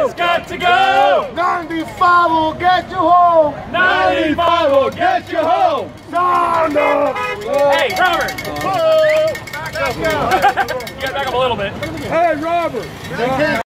It's got to go. 95 will get you home. 95 will get you home. Sound off. Hey, Robert. You got to back up a little bit. Hey, Robert.